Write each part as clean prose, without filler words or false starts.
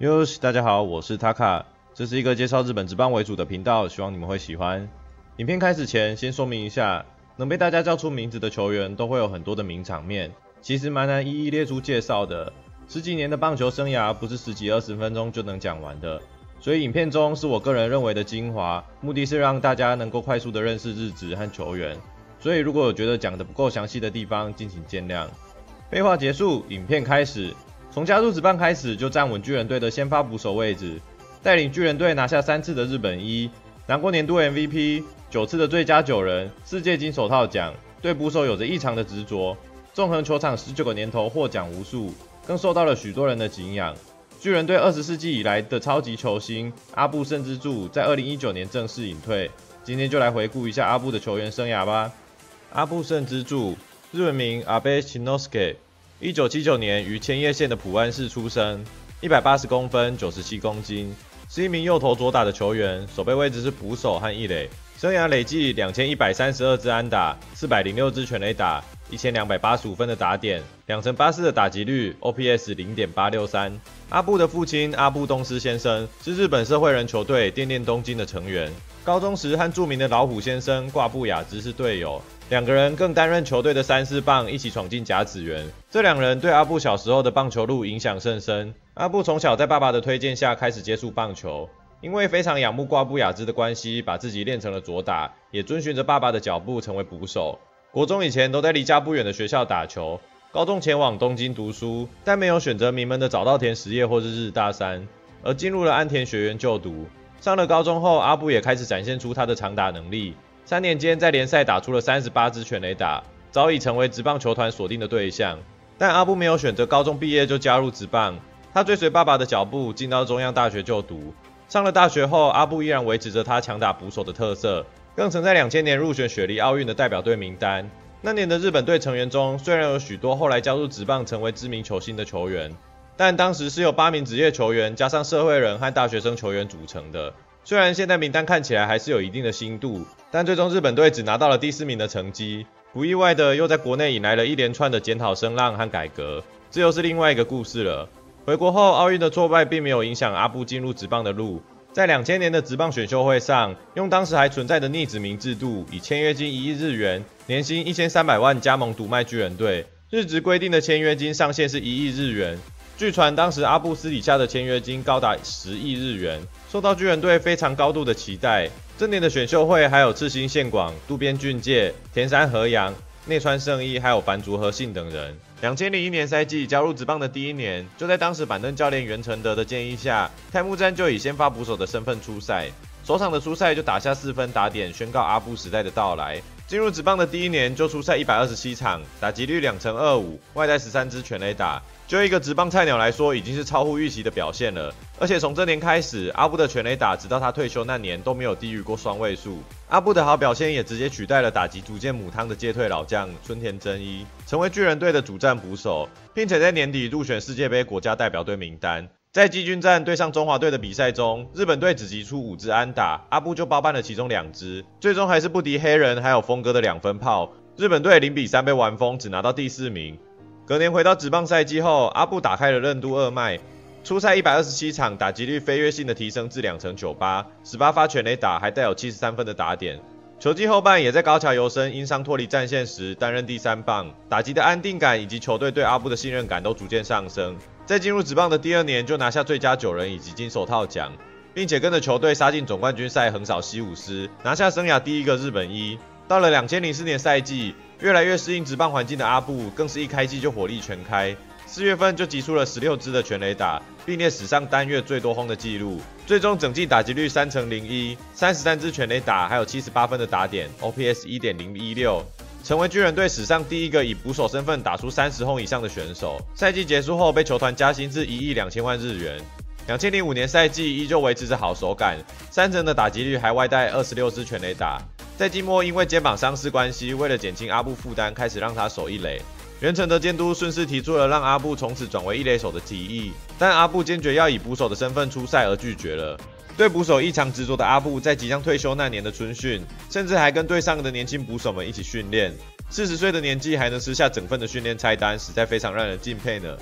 哟，大家好，我是 Taka， 这是一个介绍日本职棒为主的频道，希望你们会喜欢。影片开始前，先说明一下，能被大家叫出名字的球员都会有很多的名场面，其实蛮难一一列出介绍的。十几年的棒球生涯不是10几20分钟就能讲完的，所以影片中是我个人认为的精华，目的是让大家能够快速的认识日职和球员。所以如果有觉得讲得不够详细的地方，敬请见谅。废话结束，影片开始。从加入职棒开始就站稳巨人队的先发捕手位置，带领巨人队拿下3次的日本一，拿过年度 MVP， 9次的最佳9人，4届金手套奖，对捕手有着异常的执着，纵横球场19个年头获奖无数，更受到了许多人的敬仰。巨人队20世纪以来的超级球星阿部慎之助在2019年正式隐退，今天就来回顾一下阿部的球员生涯吧。阿部慎之助，日文名阿部慎之助。1979年于千叶县的浦安市出生，180公分，97公斤，是一名右投左打的球员，守备位置是捕手和一垒，生涯累计2132支安打，406支全垒打，1285分的打点，2成84的打击率 ，OPS 0.863。阿部的父亲阿部东司先生是日本社会人球队电电东京的成员，高中时和著名的老虎先生挂布雅之是队友。两个人更担任球队的3、4棒，一起闯进甲子园。这两人对阿部小时候的棒球路影响甚深。阿部从小在爸爸的推荐下开始接触棒球，因为非常仰慕挂布雅之的关系，把自己练成了左打，也遵循着爸爸的脚步成为捕手。国中以前都在离家不远的学校打球，高中前往东京读书，但没有选择名门的早稻田实业或是日大三，而进入了安田学园就读。上了高中后，阿部也开始展现出他的长打能力。3年间在联赛打出了38支全垒打，早已成为职棒球团锁定的对象。但阿部没有选择高中毕业就加入职棒，他追随爸爸的脚步进到中央大学就读。上了大学后，阿部依然维持着他强打捕手的特色，更曾在2000年入选雪梨奥运的代表队名单。那年的日本队成员中，虽然有许多后来加入职棒成为知名球星的球员，但当时是由8名职业球员加上社会人和大学生球员组成的。虽然现在名单看起来还是有一定的新度，但最终日本队只拿到了第4名的成绩，不意外的又在国内引来了一连串的检讨声浪和改革，这又是另外一个故事了。回国后，奥运的挫败并没有影响阿部进入职棒的路，在2000年的职棒选秀会上，用当时还存在的逆指名制度，以签约金1亿日元、年薪1300万加盟独卖巨人队，日职规定的签约金上限是1亿日元。据传当时阿部私底下的签约金高达10亿日元，受到巨人队非常高度的期待。这年的选秀会还有赤星宪广、渡边俊介、田山和洋、内川圣一还有坂竹和信等人。2001年赛季加入职棒的第1年，就在当时板凳教练袁承德的建议下，开幕战就以先发捕手的身份出赛，首场的出赛就打下4分打点，宣告阿部时代的到来。进入职棒的第1年就出赛127场，打击率2成25，外带13支全垒打。就一个职棒菜鸟来说，已经是超乎预期的表现了。而且从这年开始，阿部的全垒打直到他退休那年都没有低于过双位数。阿部的好表现也直接取代了打击逐渐母汤的接退老将春田真一，成为巨人队的主战捕手，并且在年底入选世界杯国家代表队名单。在季军战对上中华队的比赛中，日本队只击出5支安打，阿部就包办了其中2支，最终还是不敌黑人还有峰哥的2分炮，日本队0比3被完封，只拿到第4名。隔年回到职棒赛季后，阿部打开了任督二脉，出赛127场，打击率飞跃性的提升至2成98，18发全垒打，还带有73分的打点。球季后半也在高桥由伸因伤脱离战线时担任第3棒，打击的安定感以及球队对阿部的信任感都逐渐上升。在进入职棒的第2年就拿下最佳9人以及金手套奖，并且跟着球队杀进总冠军赛横扫西武狮，拿下生涯第1个日本一。到了2004年赛季，越来越适应职棒环境的阿部，更是一开季就火力全开，4月份就击出了16支的全垒打，并列史上单月最多轰的纪录。最终整季打击率3成01， 33支全垒打，还有78分的打点 ，OPS 1.016，成为巨人队史上第1个以捕手身份打出30轰以上的选手。赛季结束后被球团加薪至1亿2000万日元。2005年赛季依旧维持着好手感，3成的打击率，还外带26支全垒打。在季末因为肩膀伤势关系，为了减轻阿部负担，开始让他守一垒。袁承德监督顺势提出了让阿部从此转为一垒手的提议，但阿部坚决要以捕手的身份出赛而拒绝了。对捕手异常执着的阿部，在即将退休那年的春训，甚至还跟队上的年轻捕手们一起训练。40岁的年纪还能吃下整份的训练菜单，实在非常让人敬佩呢。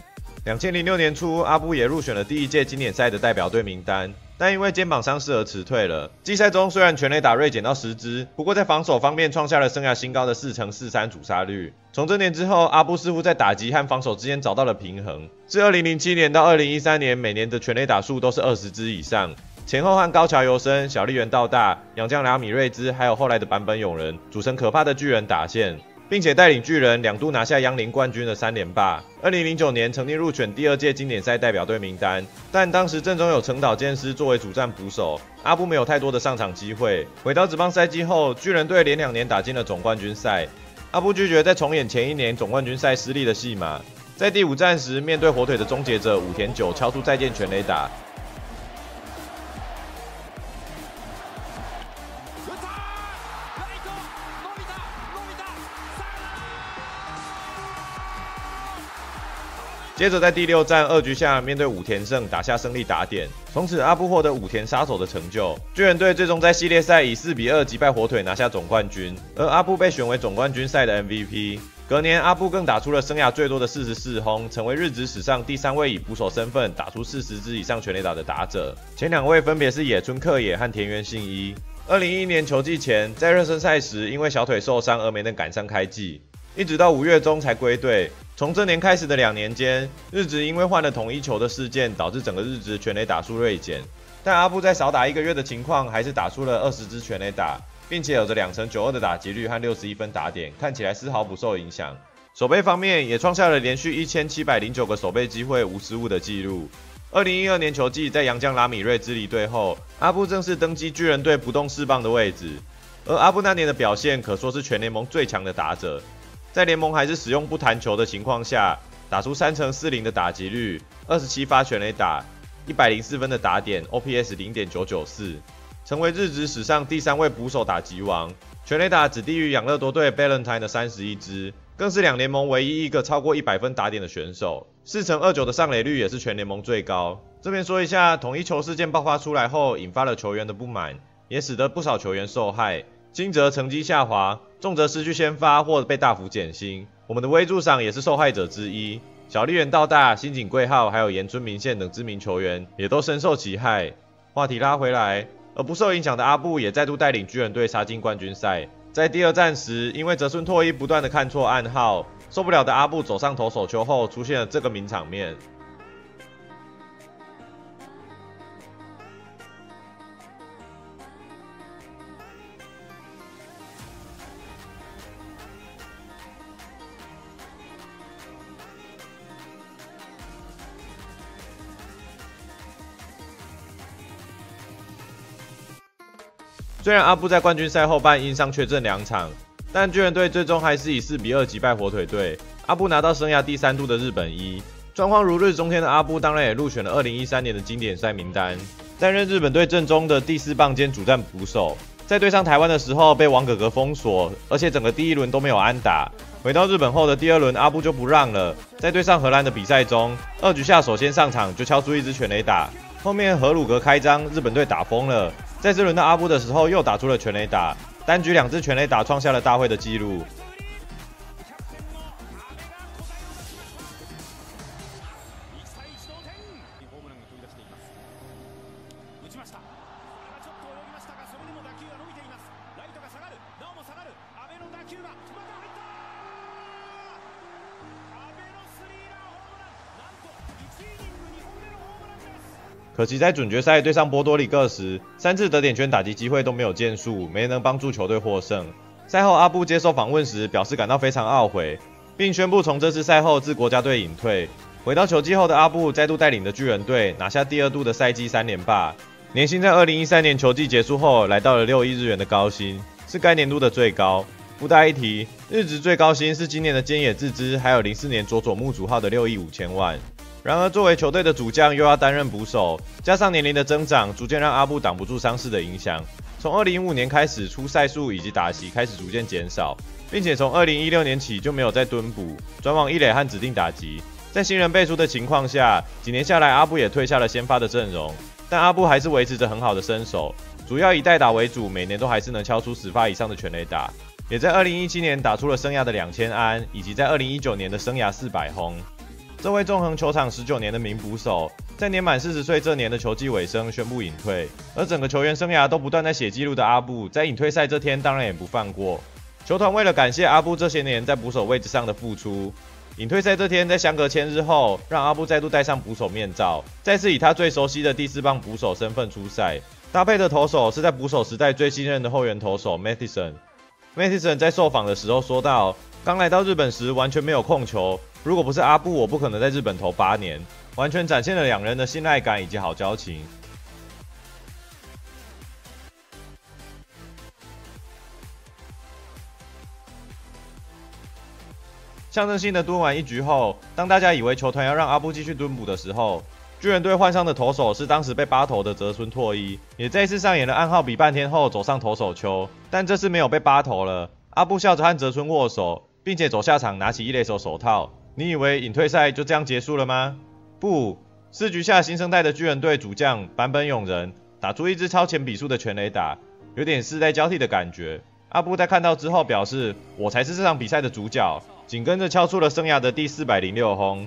2006年初，阿布也入选了第一届经典赛的代表队名单，但因为肩膀伤势而辞退了。季赛中虽然全垒打锐减到10支，不过在防守方面创下了生涯新高的4成43主杀率。从这年之后，阿布似乎在打击和防守之间找到了平衡。自2007年到2013年，每年的全垒打数都是20支以上。前后和高桥由伸、小笠原道大、洋将拉米瑞兹，还有后来的坂本勇人组成可怕的巨人打线，并且带领巨人2度拿下央联冠军的3连霸。2009年曾经入选第2届经典赛代表队名单，但当时阵中有成岛健司作为主战捕手，阿布没有太多的上场机会。回到职棒赛季后，巨人队连2年打进了总冠军赛，阿布拒绝再重演前1年总冠军赛失利的戏码，在第5战时面对火腿的终结者武田久敲出再见全垒打。接着在第6战2局下面对武田胜打下胜利打点，从此阿布获得武田杀手的成就。巨人队最终在系列赛以4-2击败火腿拿下总冠军，而阿布被选为总冠军赛的 MVP。隔年阿布更打出了生涯最多的44轰，成为日职史上第3位以捕手身份打出40支以上全垒打的打者，前2位分别是野村克也和田园信一。2011年球季前，在热身赛时因为小腿受伤而没能赶上开季，一直到5月中才归队。从这年开始的2年间，日职因为换了统一球的事件，导致整个日职全垒打数锐减。但阿布在少打1个月的情况，还是打出了20支全垒打，并且有着2成92的打击率和61分打点，看起来丝毫不受影响。守备方面也创下了连续1709个守备机会无失误的纪录。2012年球季，在洋将拉米瑞兹离队后，阿布正式登基巨人队不动4棒的位置。而阿布那年的表现可说是全联盟最强的打者。在联盟还是使用不弹球的情况下，打出3成40的打击率，27发全垒打，104分的打点 ，OPS 0.994，成为日职史上第3位捕手打击王。全垒打只低于养乐多队 Ballantyne 的31支，更是2联盟唯一一个超过100分打点的选手。4成29的上垒率也是全联盟最高。这边说一下，统一球事件爆发出来后，引发了球员的不满，也使得不少球员受害。轻则成绩下滑，重则失去先发或被大幅减薪。我们的威助赏也是受害者之一，小笠原道大、新井贵浩还有岩村明宪等知名球员也都深受其害。话题拉回来，而不受影响的阿布也再度带领巨人队杀进冠军赛。在第2战时，因为泽村拓一不断的看错暗号，受不了的阿布走上投手丘后，出现了这个名场面。虽然阿布在冠军赛后半因伤缺阵2场，但巨人队最终还是以4-2击败火腿队，阿布拿到生涯第3度的日本一。状况如日中天的阿布当然也入选了2013年的经典赛名单，担任日本队阵中的第4棒兼主战捕手。在对上台湾的时候被王哥哥封锁，而且整个第1轮都没有安打。回到日本后的第2轮，阿布就不让了，在对上荷兰的比赛中，2局下首先上场就敲出1支全垒打，后面荷鲁格开张，日本队打疯了。在这轮到阿布的时候，又打出了全垒打，单局2支全垒打创下了大会的纪录。可惜在准决赛对上波多黎各时，3次得点圈打击机会都没有建树，没能帮助球队获胜。赛后阿布接受访问时表示感到非常懊悔，并宣布从这次赛后自国家队隐退。回到球季后的阿布再度带领的巨人队拿下第2度的赛季3连霸，年薪在2013年球季结束后来到了6亿日元的高薪，是该年度的最高。附带一提，日职最高薪是今年的菅野智之，还有04年佐佐木主浩的6亿5千万。然而，作为球队的主将，又要担任捕手，加上年龄的增长，逐渐让阿布挡不住伤势的影响。从2015年开始，出赛数以及打席开始逐渐减少，并且从2016年起就没有再蹲捕，转往一垒和指定打击。在新人辈出的情况下，几年下来，阿布也退下了先发的阵容，但阿布还是维持着很好的身手，主要以代打为主，每年都还是能敲出10发以上的全垒打，也在2017年打出了生涯的2000安，以及在2019年的生涯400轰。 这位纵横球场19年的名捕手，在年满40岁这年的球季尾声宣布隐退，而整个球员生涯都不断在写记录的阿布，在隐退赛这天当然也不放过。球团为了感谢阿布这些年在捕手位置上的付出，隐退赛这天在相隔1000日后，让阿布再度戴上捕手面罩，再次以他最熟悉的第4棒捕手身份出赛。搭配的投手是在捕手时代最信任的后援投手 Mathison。Mathison 在受访的时候说道：“刚来到日本时完全没有控球，如果不是阿布，我不可能在日本投8年。”完全展现了两人的信赖感以及好交情。象征性的蹲完一局后，当大家以为球团要让阿布继续蹲捕的时候，巨人队换上的投手是当时被8投的泽村拓一，也再次上演了暗号比半天后走上投手丘，但这次没有被8投了。阿布笑着和泽村握手，并且走下场拿起一垒手手套。你以为隐退赛就这样结束了吗？不，4局下新生代的巨人队主将坂本勇人打出一支超前比数的全垒打，有点世代交替的感觉。阿布在看到之后表示：“我才是这场比赛的主角。”紧跟着敲出了生涯的第406轰。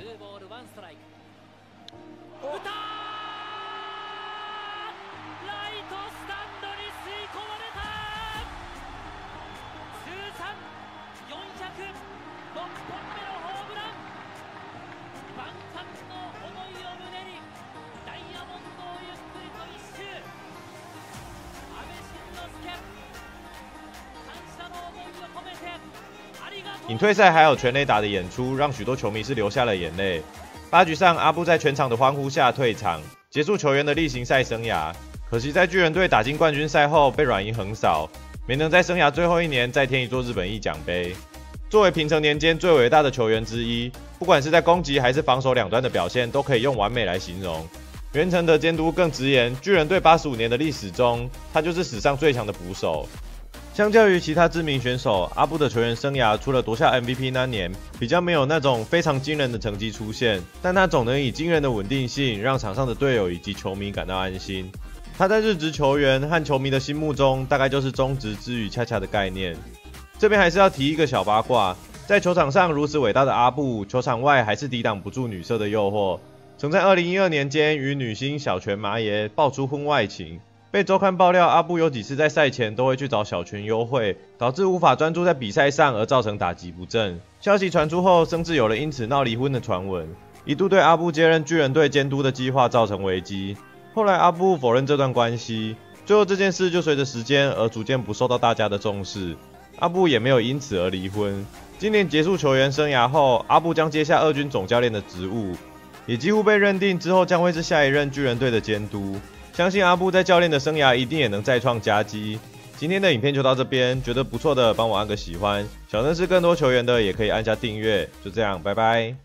隐退赛还有全垒打的演出，让许多球迷是流下了眼泪。8局上，阿布在全场的欢呼下退场，结束球员的例行赛生涯。可惜在巨人队打进冠军赛后被软银横扫，没能在生涯最后1年再添一座日本一奖杯。作为平成年间最伟大的球员之一，不管是在攻击还是防守两端的表现，都可以用完美来形容。袁成德监督更直言，巨人队85年的历史中，他就是史上最强的捕手。相较于其他知名选手，阿布的球员生涯除了夺下 MVP 那年，比较没有那种非常惊人的成绩出现，但他总能以惊人的稳定性，让场上的队友以及球迷感到安心。他在日职球员和球迷的心目中，大概就是中职之于恰恰的概念。这边还是要提一个小八卦，在球场上如此伟大的阿布，球场外还是抵挡不住女色的诱惑，曾在2012年间与女星小泉麻耶爆出婚外情。被周刊爆料，阿布有几次在赛前都会去找小泉幽会，导致无法专注在比赛上，而造成打击不振。消息传出后，甚至有了因此闹离婚的传闻，一度对阿布接任巨人队监督的计划造成危机。后来阿布否认这段关系，最后这件事就随着时间而逐渐不受到大家的重视。阿布也没有因此而离婚。今年结束球员生涯后，阿布将接下2军总教练的职务，也几乎被认定之后将会是下一任巨人队的监督。相信阿布在教练的生涯一定也能再创佳绩。今天的影片就到这边，觉得不错的帮我按个喜欢，想认识更多球员的也可以按下订阅。就这样，拜拜。